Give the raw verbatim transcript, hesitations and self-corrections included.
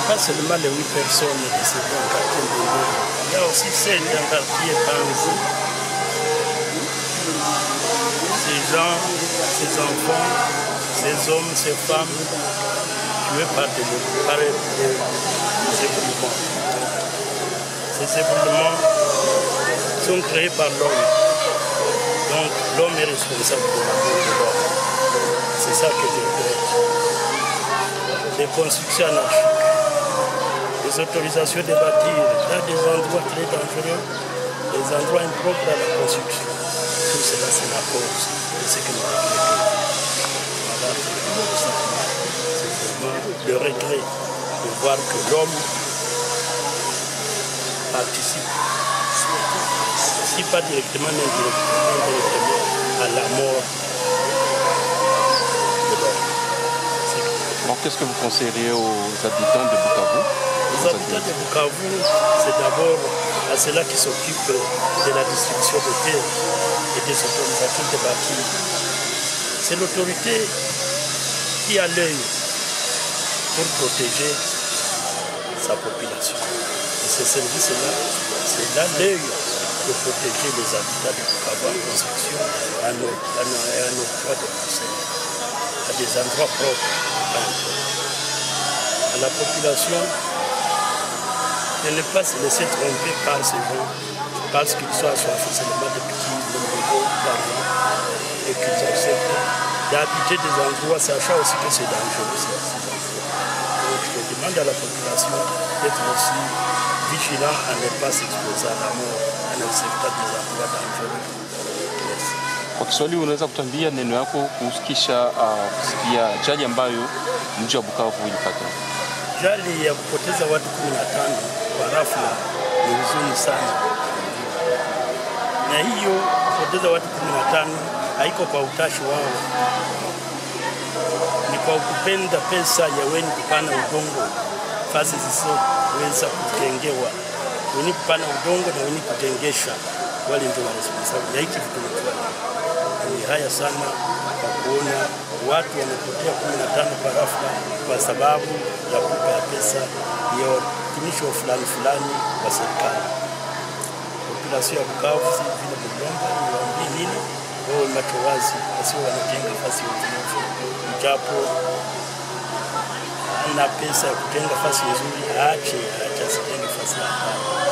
pas seulement les huit personnes qui se font en quartier Ndondolo. Il y a aussi celles d'un quartier Tanzou. Ces gens, ces enfants, ces hommes, ces femmes, tués par des, par des, des éboulements. Ces éboulements sont créés par l'homme. Donc l'homme est responsable de la mort de l'homme. C'est ça que je regrette. Les constructions anarchiques, les autorisations de bâtir dans des endroits très dangereux, des endroits impropres à la construction. Tout cela, c'est la cause de ce que nous regrettons. Voilà, c'est vraiment le regret de voir que l'homme participe, si pas directement, mais indirectement, à la mort de l'homme. Alors, qu'est-ce que vous conseilleriez aux habitants de Bukavu? Les habitants de Bukavu, c'est d'abord à ceux-là qui s'occupent de la distribution de terres et des autorisations de bâtir. C'est l'autorité qui a l'œil pour protéger sa population. Et ce service-là, c'est là l'œil de protéger les habitants de Bukavu en construction, à nos, à nos, à nos droits de conseil, à des endroits propres. À la population de ne pas se laisser tromper par ces gens, parce qu'ils sont assoiffés seulement de petits nombres d'argent et qu'ils acceptent d'habiter des endroits, sachant aussi que c'est dangereux. Donc je demande à la population d'être aussi vigilant à ne pas s'exposer à la mort en acceptant des endroits dangereux. Kwa Kiswahili unaweza kutuambia neno yako kusikisha uh, kusikia ajali ambayo mji wa Bukavu ilipata? Ajali ya kupoteza watu kumi na tano kwa ghafla ni huzuni sana. Na hiyo kupoteza watu kumi na tano haiko kwa utashi wao. Ni kwa kupenda pesa ya wenye kupana udongo fasi zisizoweza kutengewa. Wenye kupana udongo na wenye kutengesha wale ndio responsable. Na hiki vitu ni haya sana kwa kuona watu wamepotea kumi na tano kwa ghafla kwa sababu ya kupa pesa ya watumishi wa fulani fulani wa serikali. Population ya Bukavu si vile mlomba niwaambie nini wao macho wazi, wasio wanajenga nafasi nzuri, japo ana pesa ya kujenga nafasi nzuri, aache aache asijenge nafasi hapa.